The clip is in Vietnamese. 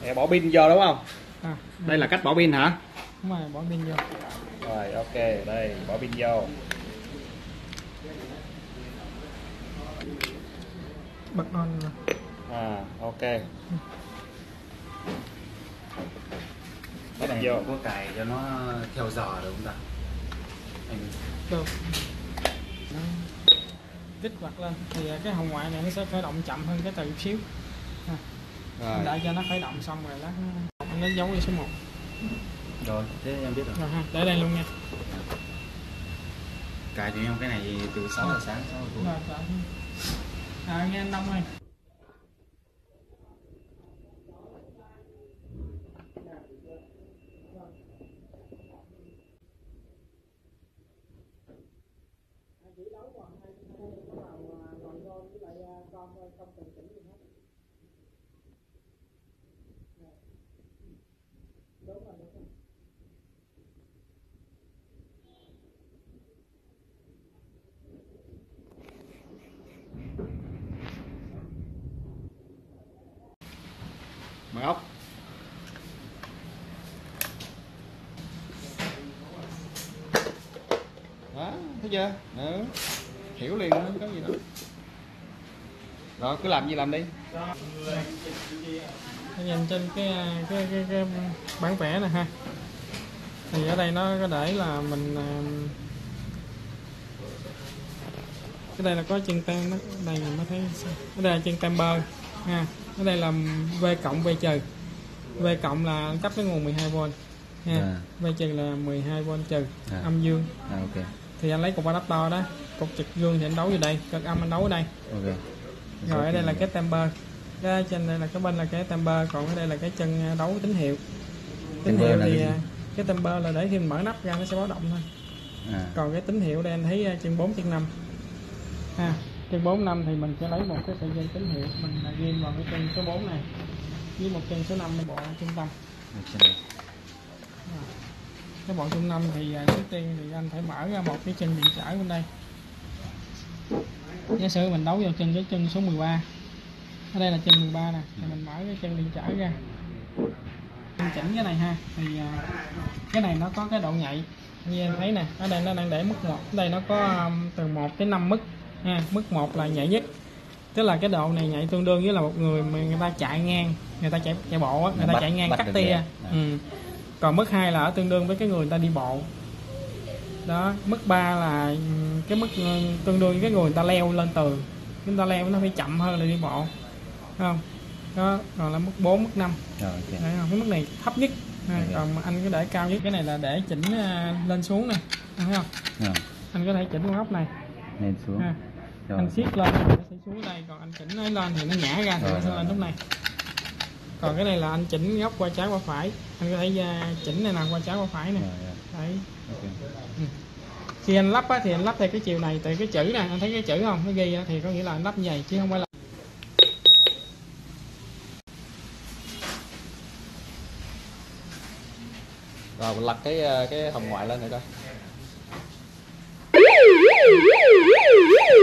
Để bỏ pin vô đúng không? À, đây là cách bỏ pin hả? đúng rồi, bỏ pin vô. Rồi ok, đây bỏ pin vô. Bật on rồi. Ok. Cái này vô có cài cho nó theo giờ được không ta? Được. Đó. Kích hoạt lên thì cái hồng ngoại này nó sẽ khởi động chậm hơn cái từ chút xíu. Rồi. Đợi cho nó khởi động xong rồi lát nó giấu đi số 1. Rồi, thế em biết rồi. Rồi ha, để đây luôn nha. Cài cho em cái này từ 6 giờ sáng 6 giờ tối. Rồi, nghe anh Đông ơi. Mở ốc. Đó, thấy chưa? Hiểu liền, không có gì đâu. Rồi cứ làm gì làm đi. Nhìn trên cái bản vẽ này ha, thì ở đây nó có để là mình cái đây là có chân tem đó, đây mình mới thấy ở đây là chân temper ha, ở đây là V cộng V trừ. V cộng là cấp cái nguồn 12V ha, V trừ là 12V trừ âm dương. Ok. Thì anh lấy cục adapter đó, cục trực dương thì anh đấu vô đây, cực âm anh đấu ở đây. Ok. Rồi ở đây là cái temper, cái trên đây là cái bên là cái temper, còn ở đây là cái chân đấu tín hiệu. Tín hiệu thì cái temper là để khi mình mở nắp ra nó sẽ báo động thôi. Còn cái tín hiệu đây anh thấy chân 4 chân 5 ha, chân 4 5 thì mình sẽ lấy một cái sợi dây tín hiệu mình ghim vào cái chân số 4 này với một chân số 5 để bộ trung tâm. Cái bộ trung tâm thì trước tiên thì anh phải mở ra một cái chân điện trở bên đây. Giả sử mình đấu vào cái chân số 13, ở đây là chân 13 nè, thì mình mở cái chân điện trở ra, mình chỉnh cái này ha, thì cái này nó có cái độ nhạy như em thấy nè, ở đây nó đang để mức 1, ở đây nó có từ 1 tới 5 mức ha. Mức 1 là nhạy nhất, tức là cái độ này nhạy tương đương với là một người mà người ta chạy ngang, người ta chạy bộ á, người ta chạy ngang cắt tia. Còn mức 2 là ở tương đương với cái người ta đi bộ đó. Mức 3 là cái mức tương đương với cái người ta leo lên tường, chúng ta leo nó phải chậm hơn là đi bộ, thấy không đó. Còn là mức 4 mức 5 đấy không? Cái mức này thấp nhất. Còn anh có để cao nhất, cái này là để chỉnh lên xuống nè, thấy không? Anh có thể chỉnh con ốc này lên xuống ha. Anh siết lên thì nó sẽ xuống đây, còn anh chỉnh nó lên thì nó nhả ra thì nó sẽ lên lúc này. Còn cái này là anh chỉnh góc qua trái qua phải, anh có thể chỉnh này nào qua trái qua phải nè. Đấy. Khi anh lắp á, thì anh lắp theo cái chiều này, tại cái chữ nè, anh thấy cái chữ không, nó ghi thì có nghĩa là anh lắp như vậy chứ không phải là. Rồi mình lật cái hồng ngoại lên này coi.